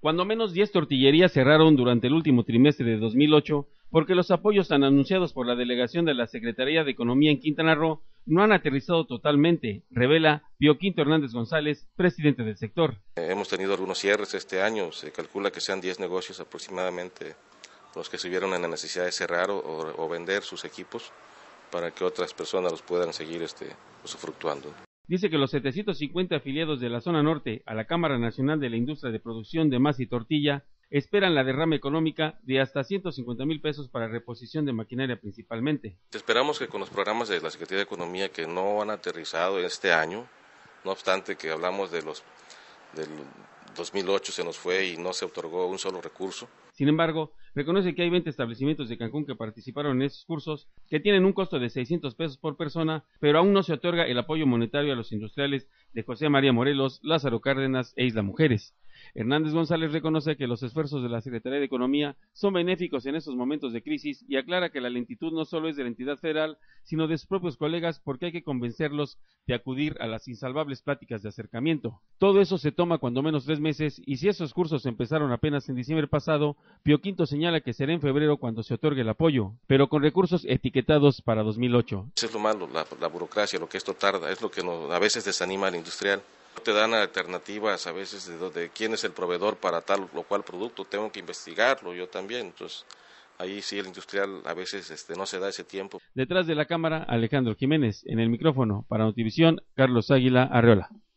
Cuando menos 10 tortillerías cerraron durante el último trimestre de 2008 porque los apoyos tan anunciados por la delegación de la Secretaría de Economía en Quintana Roo no han aterrizado totalmente, revela Pío Quinto Hernández González, presidente del sector. Hemos tenido algunos cierres este año, se calcula que sean 10 negocios aproximadamente los que se vieron en la necesidad de cerrar o vender sus equipos para que otras personas los puedan seguir usufructuando. Dice que los 750 afiliados de la zona norte a la Cámara Nacional de la Industria de Producción de Masa y Tortilla esperan la derrama económica de hasta 150,000 pesos para reposición de maquinaria principalmente. Esperamos que con los programas de la Secretaría de Economía que no han aterrizado este año, no obstante que hablamos del 2008 se nos fue y no se otorgó un solo recurso. Sin embargo, reconoce que hay 20 establecimientos de Cancún que participaron en esos cursos, que tienen un costo de 600 pesos por persona, pero aún no se otorga el apoyo monetario a los industriales de José María Morelos, Lázaro Cárdenas e Isla Mujeres. Hernández González reconoce que los esfuerzos de la Secretaría de Economía son benéficos en estos momentos de crisis y aclara que la lentitud no solo es de la entidad federal, sino de sus propios colegas porque hay que convencerlos de acudir a las insalvables pláticas de acercamiento. Todo eso se toma cuando menos 3 meses y si esos cursos empezaron apenas en diciembre pasado, Pío Quinto señala que será en febrero cuando se otorgue el apoyo, pero con recursos etiquetados para 2008. Eso es lo malo, la burocracia, lo que esto tarda, es lo que a veces desanima al industrial. No te dan alternativas a veces de quién es el proveedor para tal o cual producto, tengo que investigarlo yo también, entonces ahí sí el industrial a veces no se da ese tiempo. Detrás de la cámara, Alejandro Jiménez, en el micrófono para Notivisión, Carlos Águila Arreola.